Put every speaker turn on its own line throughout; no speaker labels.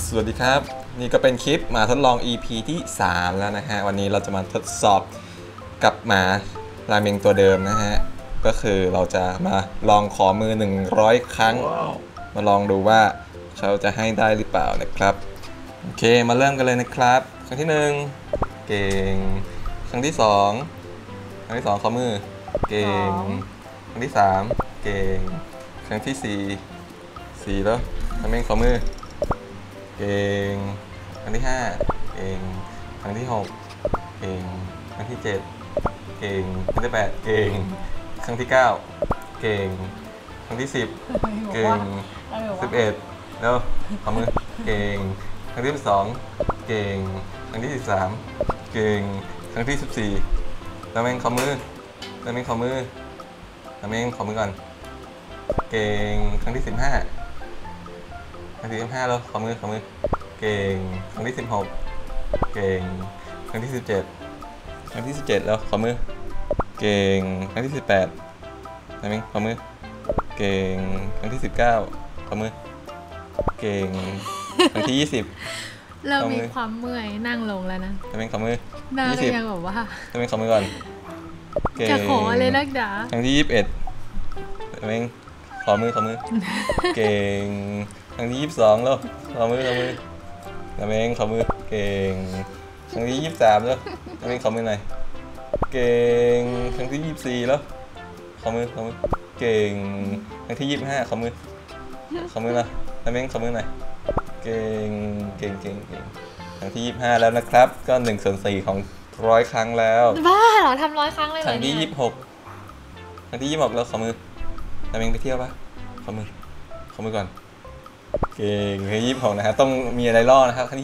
สวัสดีครับนี่ก็เป็นคลิปหมาทดลอง EP ที่3แล้วนะฮะวันนี้เราจะมาทดสอบกับหมาราเมงตัวเดิมนะฮะก็คือเราจะมาลองขอมือ100ครั้ง มาลองดูว่าเขาจะให้ได้หรือเปล่านะครับโอเคมาเริ่มกันเลยนะครับครั้งที่1เก่งครั้งที่2ขอมือเก่งครั้งที่3เก่งครั้งที่4แล้วทำเองขอมือเก่งครั้งที่5เก่งครั้งที่6เก่งครั้งที่7เก่งครั้งที่8เก่งครั้งที่9เก่งครั้งที่10เก่ง11แล้วขอมือเก่งครั้งที่12เก่งครั้งที่13เก่งครั้งที่14แล้วเองขอมือแล้วเองขอมือแล้วเองขอมือก่อนเก่งครั้งที่15ครั้งที่15แล้วขอมือเก่งครั้งที่16เก่งครั้งที่17ครั้งที่17แล้วขอมือเก่งครั้งที่18นะมิ้งขอมือเก่งครั้งที่19ขอมือเก่งครั้งที่20
เริ่มมีความเมื่อยนั่งลงแล้วนะ
นะมิ้งขอมือ
น่าก็ยังแบบว่า
นะมิ้งขอมือก่อน
จะขออะไรนักด่า
ครั้งที่21นะมิ้งขอมือเก่งครั้งที่22แล้วขอมือนะมิ้งขอมือเก่งครั้งที่23แล้วนะมิ้งขอมือหน่อยเก่งครั้งที่24แล้วขอมือเก่งครั้งที่25ขอมือนะนะมิ้งขอมือหน่อยเก่งครั้งที่25แล้วนะครับก็1/4ของ100ครั้งแล้ว
บ้าเหรอทำ100ครั้งเลยเหรอ
ครั้งที่26ครั้งที่26แล้วขอมือนะมิ้งไปเที่ยวปะขอมือก่อนเก่งครั้งที่26นะครับต้องมีอะไรล่อนะครับครั้งที่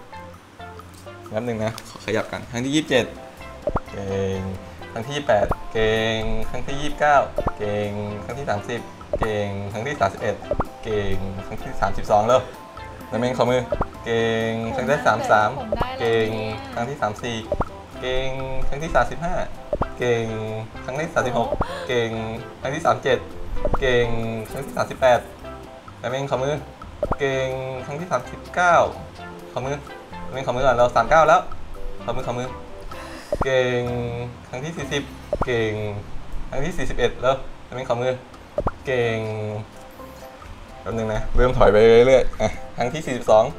27นับหนึ่งนะขยับกันครั้งที่27เก่งครั้งที่28เก่งครั้งที่29เก่งครั้งที่30เก่งครั้งที่31เก่งครั้งที่32แล้วนะเมงขอมือเก่งครั้งที่33เก่งครั้งที่34เก่งครั้งที่35เก่งครั้งที่36เก่งครั้งที่37เก่งครั้งที่38นะเมงขอมือเก่งครั้งที่39ขอมือนะเมงขอมือก่อนเรา39แล้วขอมือเก่งครั้งที่40เก่งครั้งที่41แล้วนะเมงขอมือเก่งแป๊บนึงนะเริ่มถอยไปเรื่อยๆครั้งที่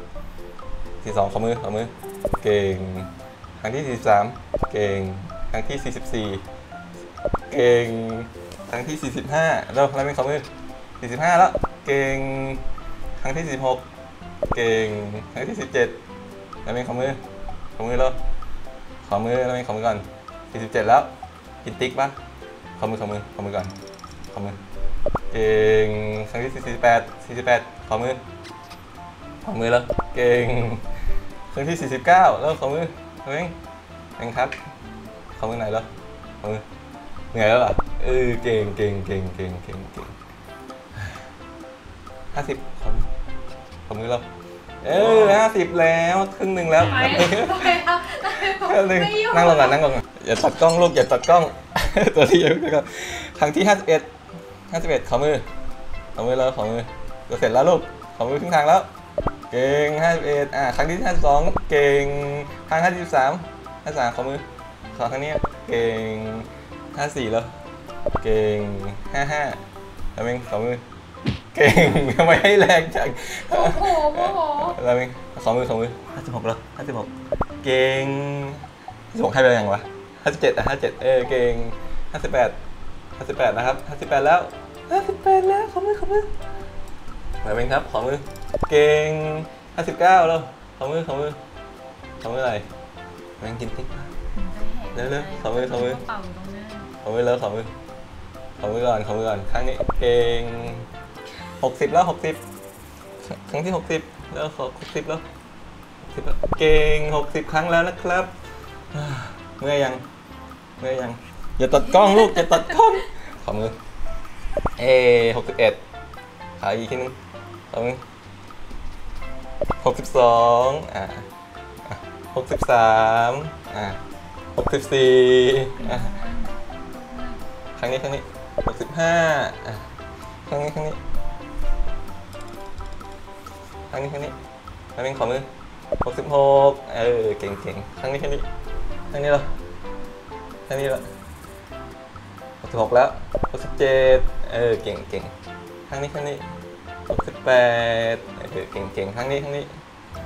42ขอมือเก่งครั้งที่43เก่งครั้งที่44เก่งครั้งที่45แล้วนะเมงขอมือ45แล้วเก่งครั้งที่16เก่งครั้งที่17นะเมงขอมือแล้วขอมือแล้วไม่ขอมือก่อน47แล้วกินติ๊กปะขอมือก่อนขอมือเก่งครั้งที่48ขอมือแล้วเก่งครั้งที่49แล้วขอมือเองครับขอมือไหนแล้วขอมือเหนื่อยแล้วเหรอเก่ง50ขอมือแล้ว50แล้วครึ่งหนึ่งแล้วนั่งลงก่อนอย่าตัดกล้องลูกอย่าตัดกล้องตัวที่ยังก็ครั้งที่51ขอมือแล้วขอมือจะเสร็จแล้วลูกขอมือครึ่งทางแล้วเก่ง51ครั้งที่52เก่งครั้ง53ขอมือครั้งนี้เก่ง54แล้วเก่ง55แล้วเองขอมือเก่งทำไมให้แรงจัง
โอ้โห
แล้วเองขอมือ56แล้ว56เก่ง56ให้ไปยังวะ57เก่ง58นะครับ58แล้วขอมือแล้วเองครับขอมือเก่ง59แล้วขอมืออะไรแม่งกินติ๊กเร็วขอมือแล้วขอมือก่อนครั้งนี้เก่ง60แล้วครั้งที่60แล้ว60แล้วเก่ง60ครั้งแล้วนะครับเมื่อยยังอย่าตัดกล้องลูกอย่าตัดกล้องขอมือ61ขาอีกทีนึงขอมือ626364ครั้งนี้65ครั้งนี้ครั้งนี้ราเมงขอมือ66เก่งครั้งนี้เหรอครั้งนี้เหรอ66แล้ว67เก่งครั้งนี้68เก่งครั้งนี้หน่อย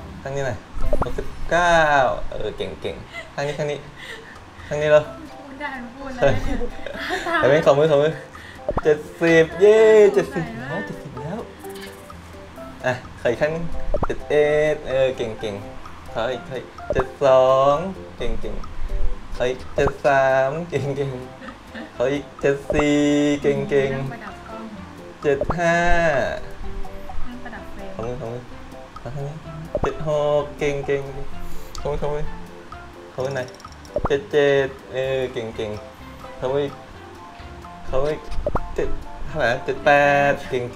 69เก่งครั้งนี้เหรอ
พูดได้พูดเลย
ราเมงขอมือ70เย้70แล้วอ่ะขออีกครั้งนึง71เก่งขออีก72เก่งขออีก73เก่งขออีก74เก่ง
ประดับกล้อง
75
ประดับเฟรม
ขอมือครั้งนี้76เก่งขอมือหน่อย77เก่งขอมือ7เท่าไหร่78เก่ง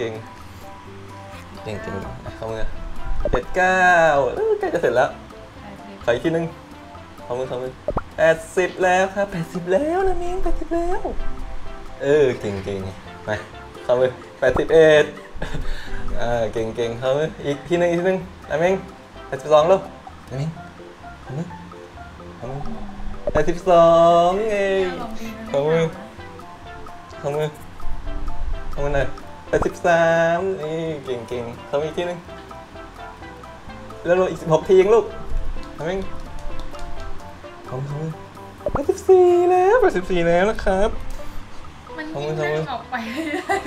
ขอมือ79ใกล้จะเสร็จแล้วขออีกทีนึงขอมือ80แล้วครับ80แล้วนะเมง80แล้วเก่งมาขอมือ81เก่งขอมืออีกทีนึงนะเมง82แล้วนะเมงขอมือ82ขอมือหน่อย83เก่งขอมืออีกทีนึงแล้วอีก16ทีเองลูกทำเอง84แล้วนะครับ
มันยิ่งเล่นออกไปเรื่อย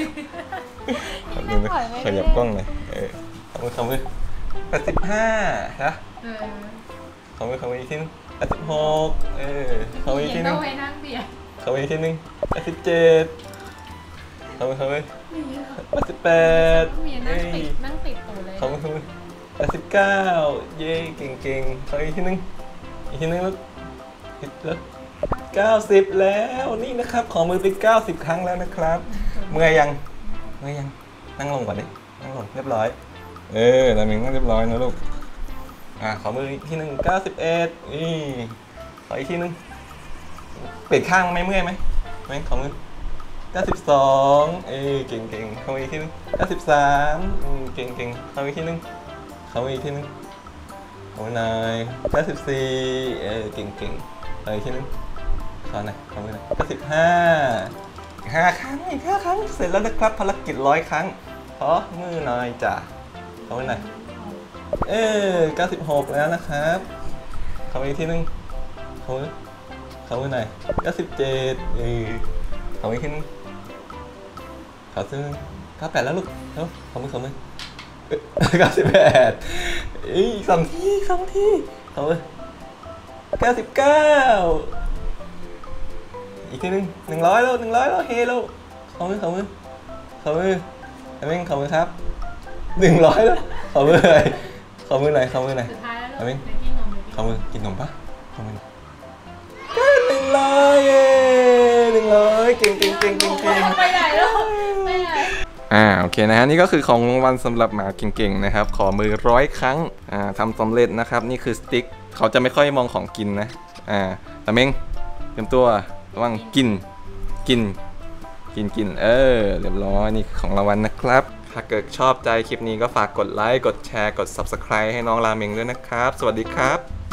ๆ
ขยับกล้องหน่อยขอมือ85นะขอมืออีกทีนึง86ขอมืออีกทีนึง
ต้องไปนั่งเบียด
ขอมืออีกทีนึง87ขอมือ88
มีนั่งติดตัวเลย
ขอมือ89เย้เก่งขออีกทีนึงแล้ว90แล้วนี่นะครับขอมือไป90ครั้งแล้วนะครับเมื่อยยังนั่งลงก่อนดินั่งลงเรียบร้อยตอนนี้นั่งเรียบร้อยนะลูกขอมืออีกทีนึง91ขออีกทีนึงเปลี่ยนข้างไม่เมื่อยไหมขอมือ92เก่งขอมืออีกทีนึง93เก่งขอมืออีกทีนึงขอมืออีกทีนึงขอมือหน่อย94เก่งขออีกทีนึงขอหน่อยขอมือหน่อย95 5 ครั้งอีก5 ครั้งเสร็จแล้วนะครับภารกิจ100 ครั้งขอมือหน่อยจ้ะขอมือหน่อย96แล้วนะครับขออีกทีนึงขอมือหน่อย97ขออีกทีนึงขอซื้อ98แล้วลูกขอมือ982 ทีขอมือ99อีกทีนึง100แล้วเฮแล้วขอมือทำเองขอมือครับ100แล้วขอมือหน่อย
สุดท้ายแล้ว
ขอมือกินนมปะขอมือ100เก่ง
ไปไหนแล้วไปไหน
โอเคนะฮะนี่ก็คือของรางวัลสำหรับหมาเก่งๆนะครับขอมือ100 ครั้งทำสำเร็จนะครับนี่คือสติ๊กเขาจะไม่ค่อยมองของกินนะตะเม้งเตรียมตัวระวังกินเรียบร้อยนี่ของรางวัลนะครับถ้าเกิดชอบใจคลิปนี้ก็ฝากกดไลค์กดแชร์กด Subscribe ให้น้องราเมงด้วยนะครับสวัสดีครับ